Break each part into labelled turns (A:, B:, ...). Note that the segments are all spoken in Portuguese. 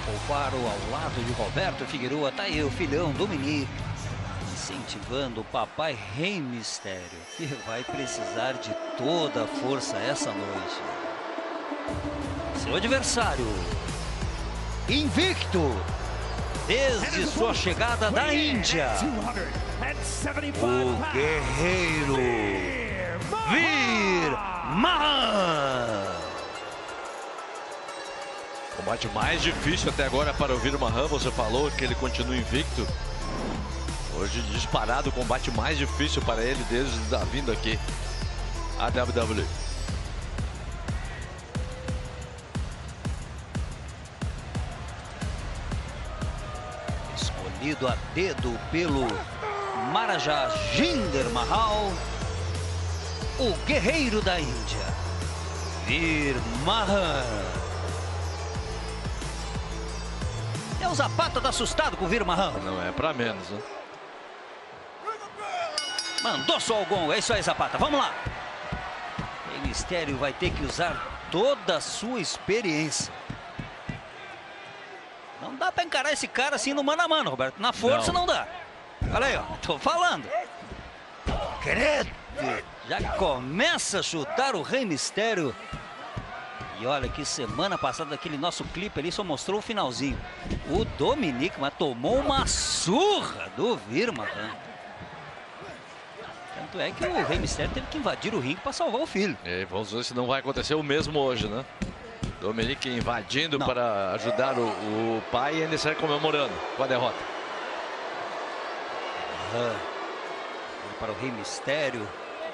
A: O Faro ao lado de Roberto Figueroa. Tá aí o filhão Dominique incentivando o papai Rei Mistério, que vai precisar de toda a força essa noite. Seu adversário, invicto desde sua chegada da Índia, o guerreiro Veer Mahaan.
B: Combate mais difícil até agora para o Veer Mahaan. Você falou que ele continua invicto. Hoje disparado o combate mais difícil para ele desde a vinda aqui à WWE.
A: Escolhido a dedo pelo Maharaja Jinder Mahal, o guerreiro da Índia, Veer Mahaan. É o Zapata tá assustado com o Veer Mahaan.
B: Não é pra menos, né?
A: Mandou só o gongo, é isso aí, Zapata, vamos lá. O Mistério vai ter que usar toda a sua experiência. Não dá pra encarar esse cara assim no mano a mano, Roberto. Na força não dá. Olha aí, ó, tô falando. Credo! Já começa a chutar o Rei Mistério. E olha que semana passada aquele nosso clipe ali só mostrou o finalzinho. O Dominique mas tomou uma surra do Veer Mahaan. Tanto é que o Rei Mistério teve que invadir o ringue para salvar o filho.
B: E vamos ver se não vai acontecer o mesmo hoje, né? Dominique invadindo para ajudar o pai e ainda sai comemorando com a derrota.
A: Para o Rei Mistério.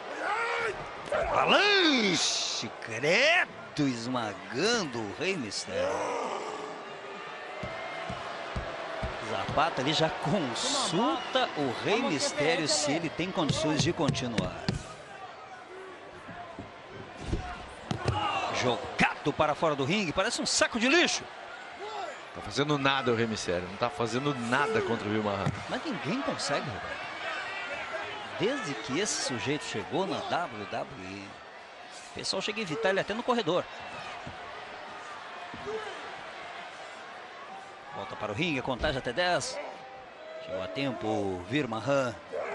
A: Avalanche! Credo! Esmagando o Rei Mistério. Zapata ali já consulta o Rei Mistério se ele tem condições de continuar. Jogado para fora do ringue, parece um saco de lixo.
B: Tá fazendo nada o Rei Mistério, não tá fazendo nada contra o Veer Mahaan.
A: Mas ninguém consegue, Roberto. Desde que esse sujeito chegou na WWE, o pessoal chega a evitar ele até no corredor. Volta para o ringue, a contagem até 10. Chegou a tempo o Veer Mahaan.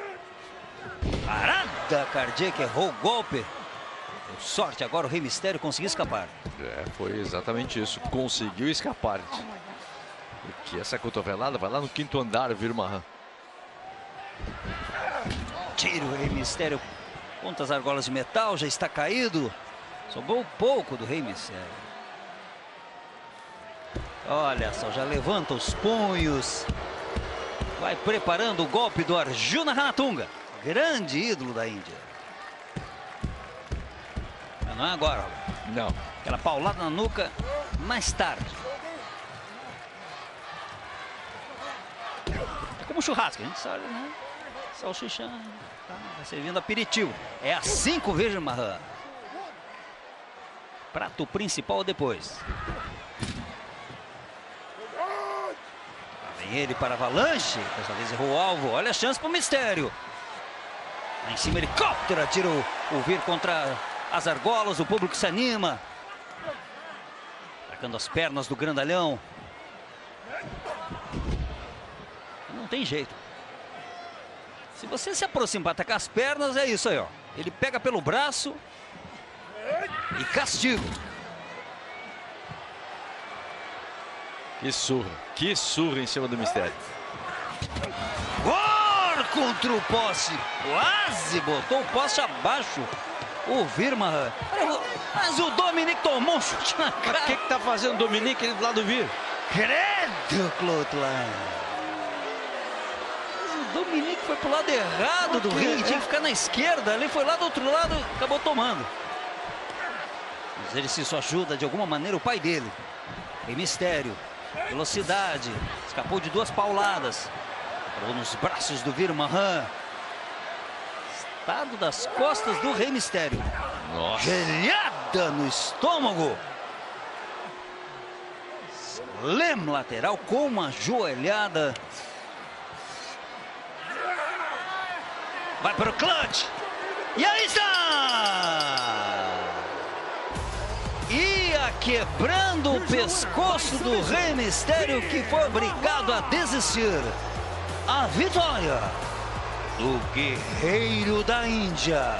A: Parada cardíaca, errou o golpe. Deu sorte agora o Rei Mistério conseguiu escapar.
B: É, foi exatamente isso. Conseguiu escapar. Porque essa cotovelada vai lá no quinto andar, o Veer Mahaan.
A: Tira o Rei Mistério contra as argolas de metal, já está caído. Sobrou pouco do Rei Mistério. Olha só, já levanta os punhos. Vai preparando o golpe do Arjuna Ranatunga, grande ídolo da Índia. Mas não é agora, Roberto.
B: Não.
A: Aquela paulada na nuca mais tarde. É como churrasco, a gente sabe, né? Salsicha, tá, vai servindo aperitivo. É assim que o Veer Mahaan. Prato principal depois. Vem ele para a avalanche. Dessa vez errou o alvo. Olha a chance para o Mistério. Lá em cima, helicóptero. Atira o Veer contra as argolas. O público se anima. Atacando as pernas do grandalhão. Não tem jeito. Se você se aproxima para atacar as pernas, é isso aí, ó. Ele pega pelo braço e castiga.
B: Que surra em cima do Mistério.
A: Gol contra o poste. Quase botou o poste abaixo. O Veer Mahaan. Mas o Dominique tomou um chute na cara.
B: O que tá fazendo o Dominique do lado do Veer?
A: Credo, Cloutlan. O Dominique foi pro lado errado do ringue. Tinha que ficar na esquerda. Ali foi lá do outro lado, acabou tomando. Mas ele se só ajuda de alguma maneira o pai dele. Tem Mistério. Velocidade. Escapou de duas pauladas. Parou nos braços do Veer Mahaan. Estado das costas do Rei Mistério.
B: Nossa.
A: Gelhada no estômago. Slam lateral com uma joelhada. Vai para o clutch. E aí está! E aqui quebrando o pescoço do Rei Mistério, que foi obrigado a desistir. A vitória do guerreiro da Índia,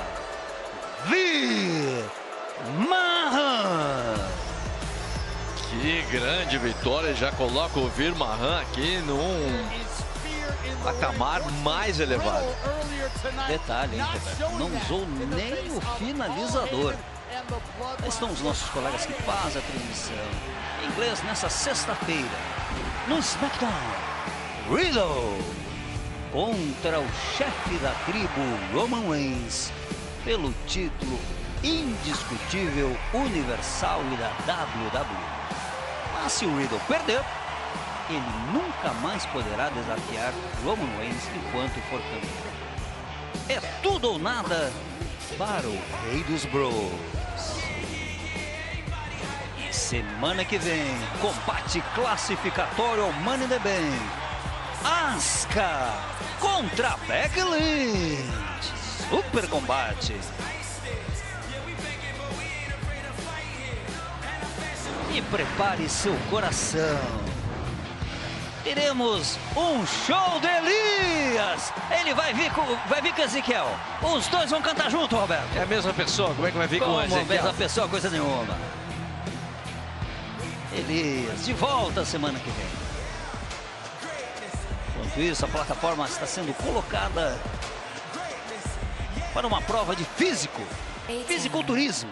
A: Veer Mahan.
B: Que grande vitória, já coloca o Veer Mahan aqui num patamar mais elevado.
A: Detalhe, hein, Roberto? Não usou nem o finalizador. Aí estão os nossos colegas que fazem a transmissão em inglês nessa sexta-feira. No SmackDown, Riddle contra o chefe da tribo, Roman Reigns, pelo título indiscutível universal e da WWE. Mas se o Riddle perder, ele nunca mais poderá desafiar Roman Reigns enquanto for campeão. É tudo ou nada para o Rei dos Bros. Semana que vem, combate classificatório ao Money in the Bank. Asuka contra Becky Lynch. Super combate. E prepare seu coração. Teremos um show de Elias. Ele vai vir com Ezequiel. Os dois vão cantar junto, Roberto.
B: É a mesma pessoa, como é que vai vir com Ezequiel?
A: Como a mesma pessoa, coisa nenhuma. Elias, de volta semana que vem. Enquanto isso, a plataforma está sendo colocada para uma prova de fisiculturismo.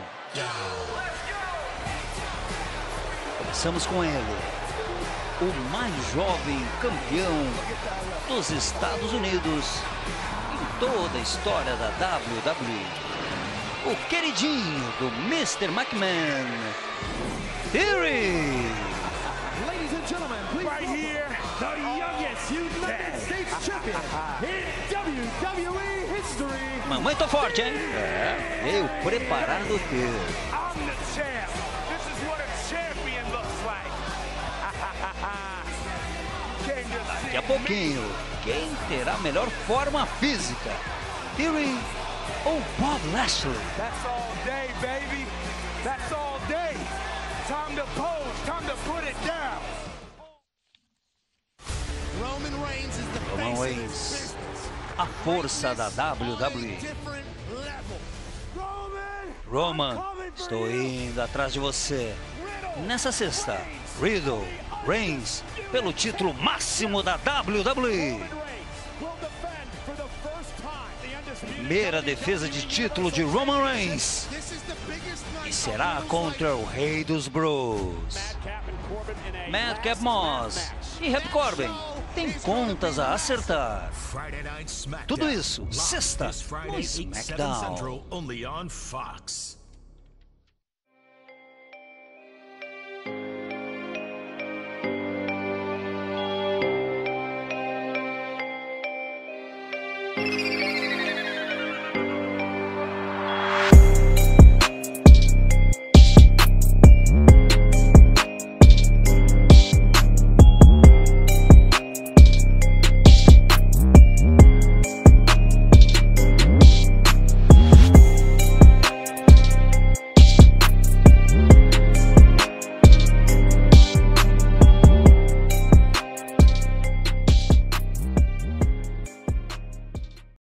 A: Começamos com ele, o mais jovem campeão dos Estados Unidos em toda a história da WWE. O queridinho do Mr. McMahon, Theory.
C: Ladies and gentlemen, please right here, the youngest United States champion in WWE history.
A: Muito forte, hein? Veio preparado o Theory.
C: I'm the champ. This is what a champion looks like.
A: Daqui a pouquinho, quem terá melhor forma física? Theory ou Bob Lashley?
C: That's all day, baby. That's all day. Time to pose, time to put it down.
D: Roman Reigns is the
A: Roman Reigns, a força da WWE.
D: different level.
A: Roman, estou indo atrás de você. Nessa sexta, Riddle Reigns pelo título máximo da WWE. Primeira defesa de título de Roman Reigns. E será contra o Rei dos Bros. Madcap Moss e Happy Corbin têm contas a acertar. Tudo isso, sexta, no SmackDown.
E: Only on Fox.